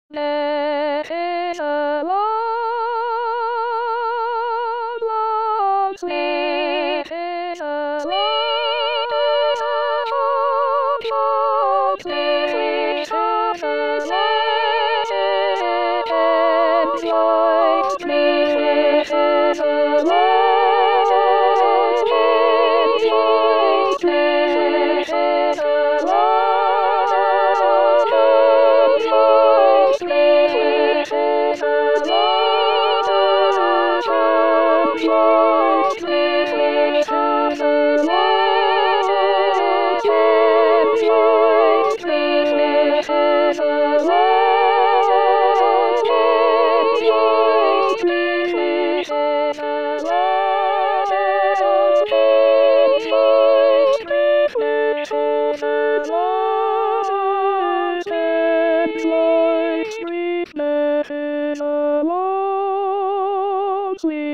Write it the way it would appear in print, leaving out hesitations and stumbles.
Let it a long, long sleep. It a long, long sleep. It a let it and fly. Sleep. It a long sleep. Sleep. It a Sleep.